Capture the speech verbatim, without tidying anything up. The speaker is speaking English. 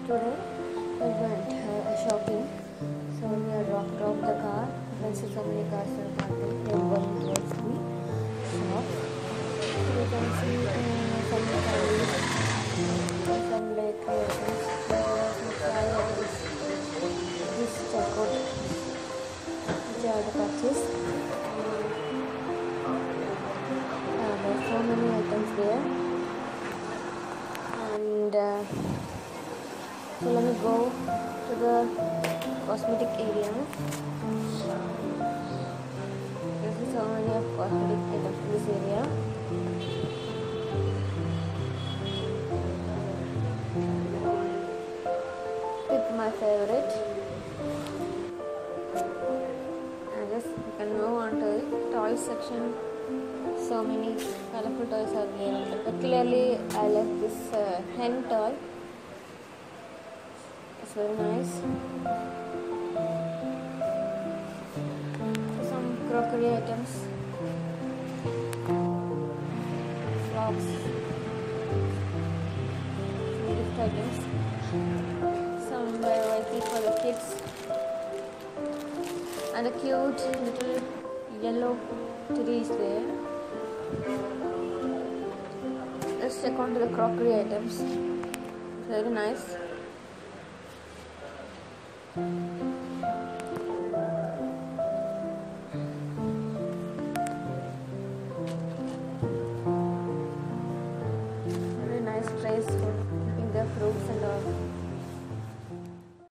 Today we went uh, shopping. So we are dropped off the car. You can see so many cars are parking. We are going towards the shop. So you can see uh, some toys, some bakery items. There are some fry items. This checkout, which are the purchase. Uh, there are so many items there. And uh, so let me go to the cosmetic area. This is so many of cosmetic items in this area. Pick my favorite. And just you can move on to the toy section. So many colorful toys are there. Particularly, I like this uh, hen toy. It's very nice. Some crockery items, frogs, some gift items, some variety for the kids, and a cute little yellow tree is there. Let's check on to the crockery items. Very nice.